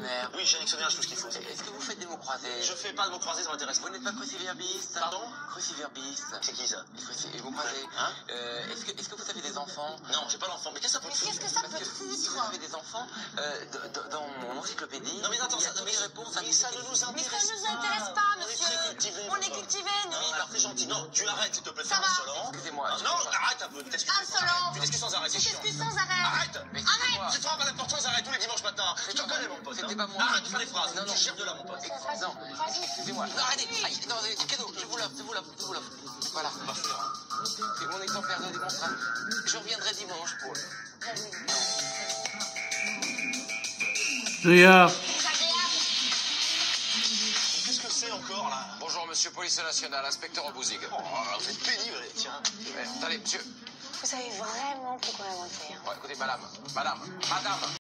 fonctionnaire. Oui, j'ai annexionné tout ce qu'il faut. Est-ce que vous faites des mots croisés? Je fais pas de mots croisés, ça m'intéresse pas. Vous n'êtes pas cruciverbiste? Pardon? Cruciverbiste. C'est qui ça? Et vous croisez? Hein? Est-ce que vous avez des enfants? Non, j'ai pas d'enfant. Mais qu'est-ce que ça peut te Qu'est-ce foutre? que ça Parce peut que te si vous foutre? avez des enfants, dans mon encyclopédie, Non mais attends, il y a ça, toutes les réponses à mais toutes ça les ne nous questions. Mais intéresse ça nous intéresse pas, On est monsieur. très cultivés. On est cultivés, nous. Non, alors t'es gentil. Non, tu arrêtes, s'il te plaît. Ça t'es va. insolent. Excusez-moi. Ah, non, arrête un peu. Tu t'excuses. Insolent. Tu t'excuses sans arrêt, c'est Tu chiant. t'excuses sans arrêt. Arrête. Mais Arrête. excusez-moi. Tu te rends pas d'importance, arrête tous les dimanches matins. Je te connais, mon pote. C'était hein. pas moi. Arrête de faire des phrases. Non, non. Tu gères de là, mon pote. Non, excusez-moi. Non, arrêtez. Aïe, non, cadeau, je vous l'offre. Voilà. C'est mon exemplaire de démonstration. Je reviendrai dimanche pour... Regarde. Qu'est-ce que c'est encore, là? Bonjour, monsieur Police Nationale, inspecteur Aubouzig. Oh, vous êtes pénible, tiens. Attendez, monsieur. Vous savez vraiment pourquoi la mentir. Bon, écoutez, madame.